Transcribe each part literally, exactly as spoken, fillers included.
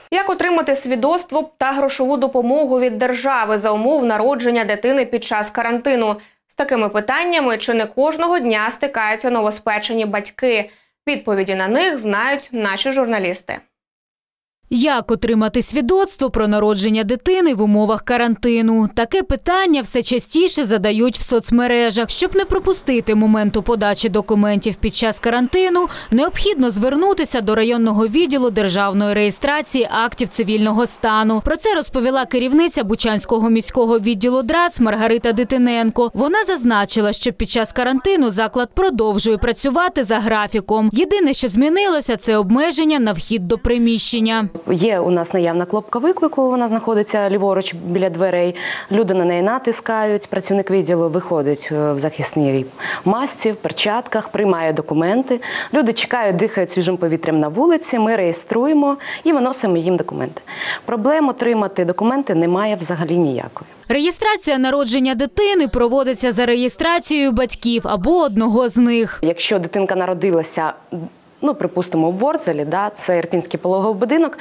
Як отримати свідоцтво та грошову допомогу від держави за умов народження дитини під час карантину? З такими питаннями чи не кожного дня стикаються новоспечені батьки. Відповіді на них знають наші журналісти. Як отримати свідоцтво про народження дитини в умовах карантину? Таке питання все частіше задають в соцмережах. Щоб не пропустити моменту подачі документів під час карантину, необхідно звернутися до районного відділу державної реєстрації актів цивільного стану. Про це розповіла керівниця Бучанського міського відділу ДРАЦ Маргарита Дитиненко. Вона зазначила, що під час карантину заклад продовжує працювати за графіком. Єдине, що змінилося – це обмеження на вхід до приміщення. Є у нас наявна кнопка виклику, вона знаходиться ліворуч біля дверей. Люди на неї натискають, працівник відділу виходить в захисній масці, в перчатках, приймає документи. Люди чекають, дихають свіжим повітрям на вулиці, ми реєструємо і виносимо їм документи. Проблем отримати документи немає взагалі ніякої. Реєстрація народження дитини проводиться за реєстрацією батьків або одного з них. Якщо дитинка народилася, ну, припустимо, в Ворзелі, да, це Ірпінський пологовий будинок,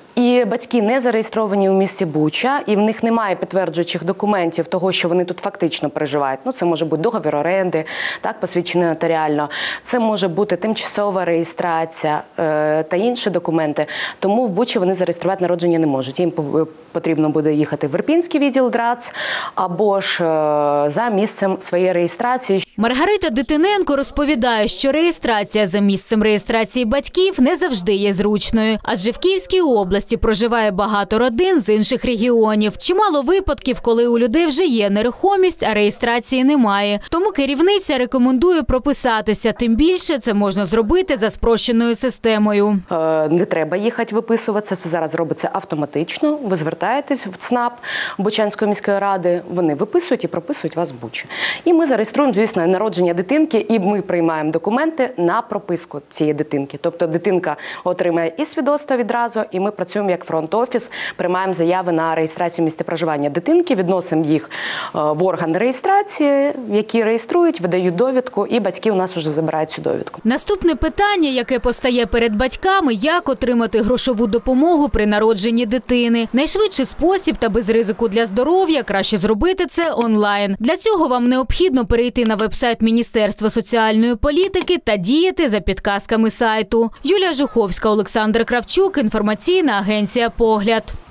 і батьки не зареєстровані у місті Буча, і в них немає підтверджуючих документів того, що вони тут фактично проживають. Ну, це може бути договір оренди, так, посвідчений нотаріально. Це може бути тимчасова реєстрація е, та інші документи. Тому в Бучі вони зареєструвати народження не можуть. Їм потрібно буде їхати в Ірпінський відділ ДРАЦ або ж е, за місцем своєї реєстрації. Маргарита Дитиненко розповідає, що реєстрація за місцем реєстрації батьків не завжди є зручною, адже в Київській області проживає багато родин з інших регіонів. Чимало випадків, коли у людей вже є нерухомість, а реєстрації немає. Тому керівниця рекомендує прописатися, тим більше це можна зробити за спрощеною системою. Не треба їхати виписуватися, це зараз робиться автоматично. Ви звертаєтесь в ЦНАП Бучанської міської ради, вони виписують і прописують вас в Бучі. І ми зареєструємо, звісно, народження дитинки, і ми приймаємо документи на прописку цієї дитинки. Тобто дитинка отримає і свідоцтво відразу, і ми працюємо як фронт-офіс, приймаємо заяви на реєстрацію місця проживання дитинки, відносимо їх в орган реєстрації, які реєструють, видають довідку, і батьки у нас вже забирають цю довідку. Наступне питання, яке постає перед батьками – як отримати грошову допомогу при народженні дитини. Найшвидший спосіб та без ризику для здоров'я – краще зробити це онлайн. Для цього вам необхідно перейти на веб-сайт Міністерства соціальної політики та діяти за підказками сайту. Юлія Жуховська, Олександр Кравчук, інформаційна агенція «Погляд».